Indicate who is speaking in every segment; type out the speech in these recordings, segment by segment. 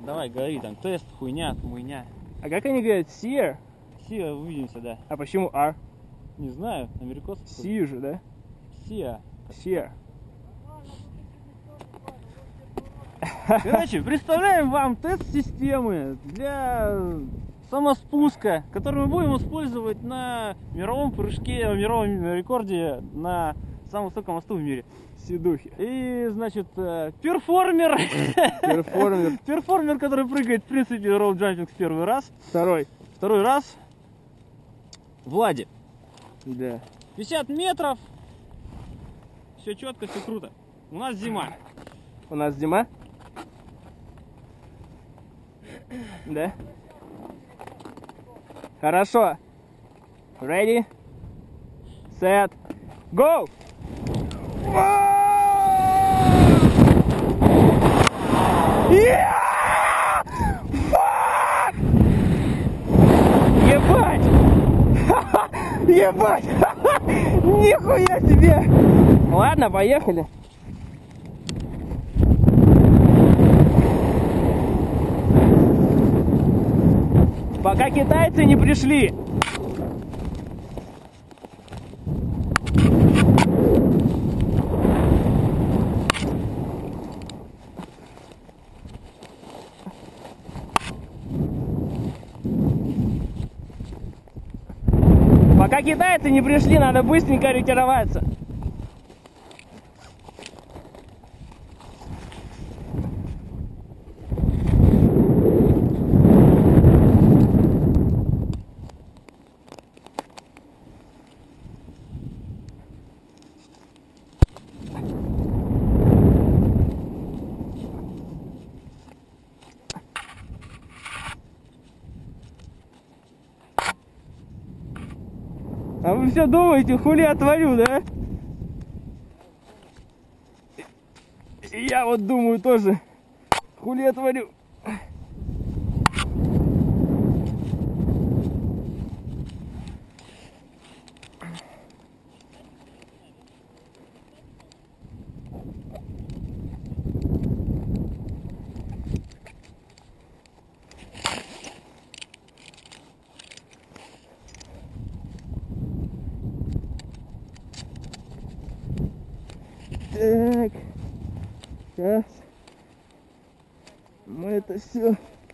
Speaker 1: Давай, говори там, тест, хуйня, хуйня.
Speaker 2: А как они говорят? Sear?
Speaker 1: Сия, увидимся, да.
Speaker 2: А почему R?
Speaker 1: Не знаю, американцы.
Speaker 2: Sea же, да?
Speaker 1: Сия.
Speaker 2: Sear.
Speaker 1: Короче, представляем вам тест-системы для самоспуска, который мы будем использовать на мировом прыжке, мировом рекорде на самом высоком мосту в мире.
Speaker 2: Сидухи.
Speaker 1: И, значит, перформер. Перформер, который прыгает, в принципе, роуд-джампинг в первый раз.
Speaker 2: Второй.
Speaker 1: Второй раз. Влади.
Speaker 2: Да.
Speaker 1: 50 метров. Все четко, все круто. У нас зима.
Speaker 2: У нас зима? Да. Хорошо. Ready, set, go! Ебать! Ебать! Нихуя себе! Ладно, поехали. Пока китайцы не пришли. Пока китайцы не пришли, надо быстренько ретироваться. А вы все думаете, хули я творю, да? И я вот думаю тоже, хули я творю. Так, сейчас мы это все,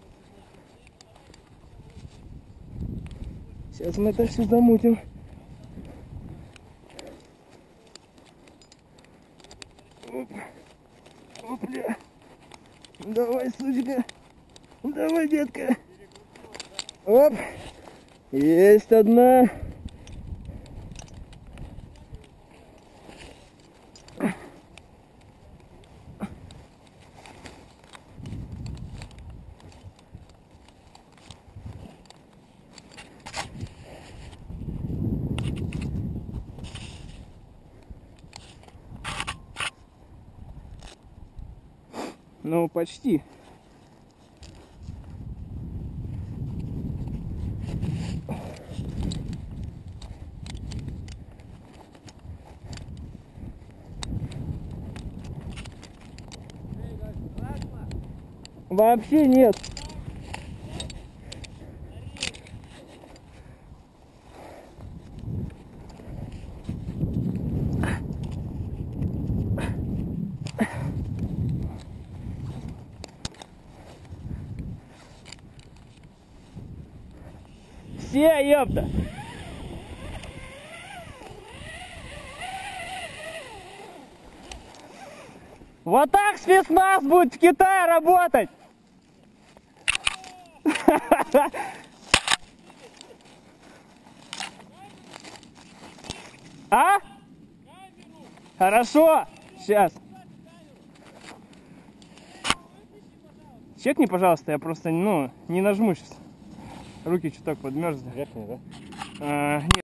Speaker 2: замутим. Оп, опля, давай, сучка, давай, детка, оп, есть одна. Ну, почти. Вообще нет. Все, ёпта! Вот так спецназ будет в Китае работать! А? Хорошо, сейчас. Чекни, пожалуйста, я просто, не нажму сейчас. Руки чуток подмерзли.
Speaker 1: Верхний, да?
Speaker 2: Нет.